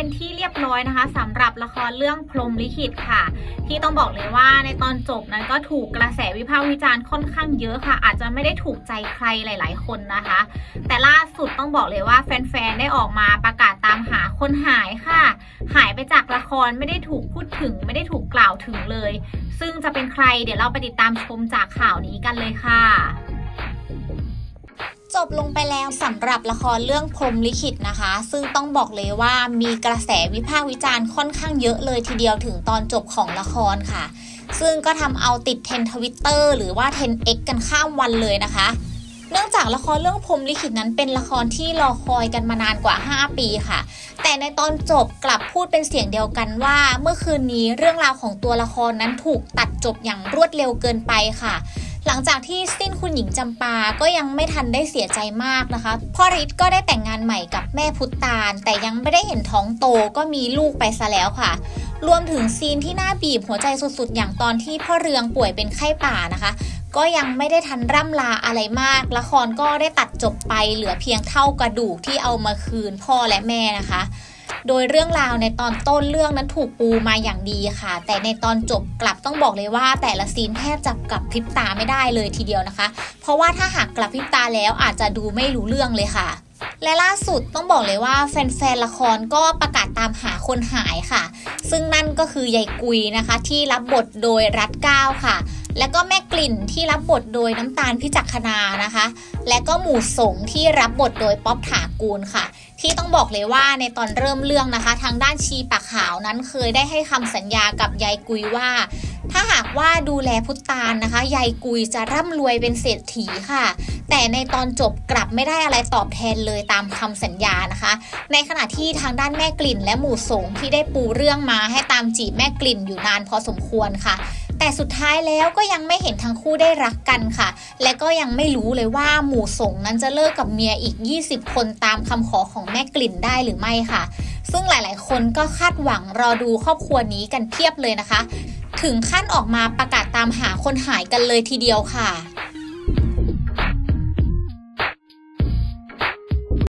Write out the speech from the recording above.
ที่เรียบร้อยนะคะสำหรับละครเรื่องพรหมลิขิตค่ะที่ต้องบอกเลยว่าในตอนจบนั้นก็ถูกกระแสวิพากษ์วิจารณ์ค่อนข้างเยอะค่ะอาจจะไม่ได้ถูกใจใครหลายๆคนนะคะแต่ล่าสุดต้องบอกเลยว่าแฟนๆได้ออกมาประกาศตามหาคนหายค่ะหายไปจากละครไม่ได้ถูกพูดถึงไม่ได้ถูกกล่าวถึงเลยซึ่งจะเป็นใครเดี๋ยวเราไปติดตามชมจากข่าวนี้กันเลยค่ะจบลงไปแล้วสำหรับละครเรื่องพรหมลิขิตนะคะซึ่งต้องบอกเลยว่ามีกระแสวิพากษ์วิจารณ์ค่อนข้างเยอะเลยทีเดียวถึงตอนจบของละครค่ะซึ่งก็ทำเอาติดเทรนด์ Twitter หรือว่าเทรนด์ X กันข้ามวันเลยนะคะเนื่องจากละครเรื่องพรหมลิขิตนั้นเป็นละครที่รอคอยกันมานานกว่า5ปีค่ะแต่ในตอนจบกลับพูดเป็นเสียงเดียวกันว่าเมื่อคืนนี้เรื่องราวของตัวละครนั้นถูกตัดจบอย่างรวดเร็วเกินไปค่ะหลังจากที่สิ้นคุณหญิงจำปาก็ยังไม่ทันได้เสียใจมากนะคะพ่อฤทธิ์ก็ได้แต่งงานใหม่กับแม่พุตานแต่ยังไม่ได้เห็นท้องโตก็มีลูกไปซะแล้วค่ะรวมถึงซีนที่น่าบีบหัวใจสุดๆอย่างตอนที่พ่อเรืองป่วยเป็นไข้ป่านะคะก็ยังไม่ได้ทันร่ำลาอะไรมากละครก็ได้ตัดจบไปเหลือเพียงเท่ากระดูกที่เอามาคืนพ่อและแม่นะคะโดยเรื่องราวในตอนต้นเรื่องนั้นถูกปูมาอย่างดีค่ะแต่ในตอนจบกลับต้องบอกเลยว่าแต่ละซีนแทบจะกลับพริบตาไม่ได้เลยทีเดียวนะคะเพราะว่าถ้าหากกลับพริบตาแล้วอาจจะดูไม่รู้เรื่องเลยค่ะและล่าสุดต้องบอกเลยว่าแฟนๆละครก็ประกาศตามหาคนหายค่ะซึ่งนั่นก็คือยายกุยนะคะที่รับบทโดยรัตเก้าค่ะแล้วก็แม่กลิ่นที่รับบทโดยน้ำตาลพิจักขณานะคะและก็หมู่สงที่รับบทโดยป๊อปถากูลค่ะที่ต้องบอกเลยว่าในตอนเริ่มเรื่องนะคะทางด้านชีปากขาวนั้นเคยได้ให้คำสัญญากับยายกุยว่าถ้าหากว่าดูแลพุตานนะคะยายกุยจะร่ำรวยเป็นเศรษฐีค่ะแต่ในตอนจบกลับไม่ได้อะไรตอบแทนเลยตามคำสัญญานะคะในขณะที่ทางด้านแม่กลิ่นและหมู่สงที่ได้ปูเรื่องมาให้ตามจีบแม่กลิ่นอยู่นานพอสมควรค่ะแต่สุดท้ายแล้วก็ยังไม่เห็นทั้งคู่ได้รักกันค่ะและก็ยังไม่รู้เลยว่าหมู่สงนั้นจะเลิกกับเมียอีก20คนตามคำขอของแม่กลิ่นได้หรือไม่ค่ะซึ่งหลายๆคนก็คาดหวังรอดูครอบครัวนี้กันเพียบเลยนะคะถึงขั้นออกมาประกาศตามหาคนหายกันเลยทีเดียวค่ะ